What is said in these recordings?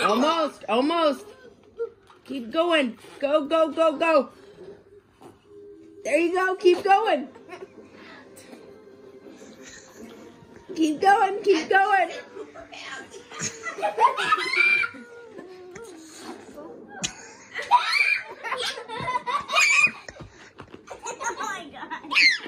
Almost, almost. Keep going. Go, go, go, go. There you go. Keep going. Keep going, keep going. Oh my God.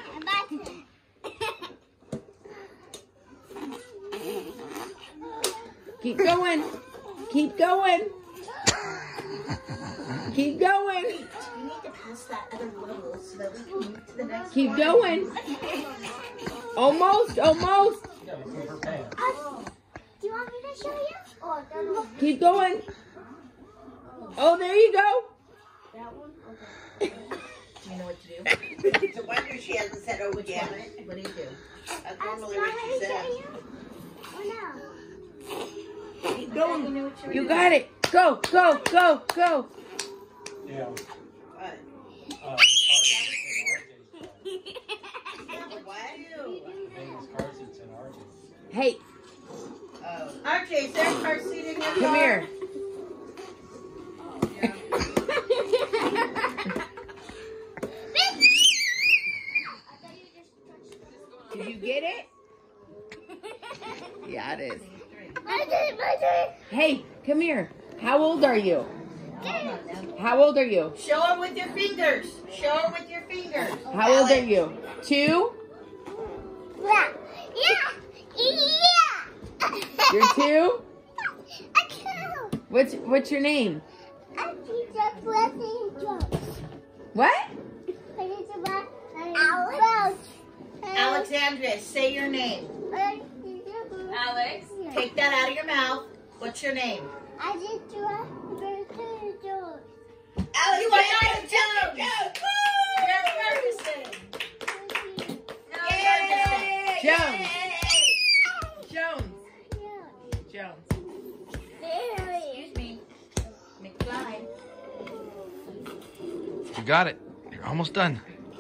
Keep going. Keep going. Keep going. We need to pass that other level so that we can move to the next Keep one. going. Almost, almost. Do you want me to show you? Oh, Keep going. Oh, there you go. that one? Okay. Do you know what to do? It's a wonder she hasn't said, oh, yeah. What do you do? That's normally what she says. Oh, no. Keep going. You got it. Go, go, go, go. Yeah. What? Hey, RJ, is there a car seat in your car? come here. Did you get it? Yeah, it is. Hey, come here. How old are you? How old are you? Show her with your fingers. Show her with your fingers. How old are you? 2? Yeah. You're 2? I can't. What's your name? I think that's blessing jokes. What? Alex. Alexandria, say your name. Alex. Take that out of your mouth. What's your name? I just do a birthday joke. Alexandria Jones. Jones. Jones. Jones. Excuse me. McFly. You got it. You're almost done.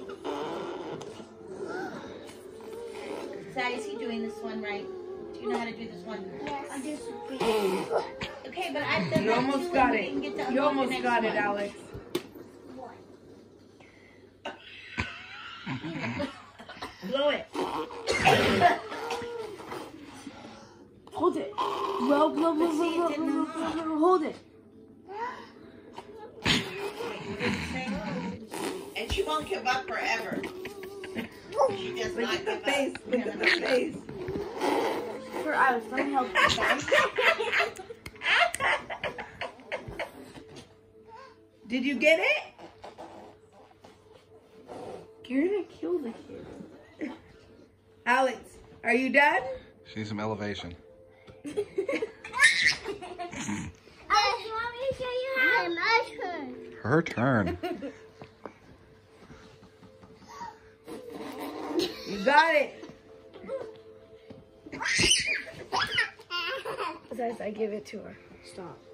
Sad, is he doing this one right? Do you know how to do this one? Yes. Okay, but I've done You that almost too, got and we it. can get to You unlock the almost next got it, one. Alex. Blow it. Hold it. Blow, blow, blow, blow, blow, blow, blow, blow. Hold it. And she won't give up forever. She does Look not at the give face. up. Look at the face. For Alex, let me help you guys. Did you get it? You're gonna kill the kid. Alex, are you done? She needs some elevation. Alex, you want me to show you how? My turn. Her turn. You got it. Besides, I give it to her. Stop.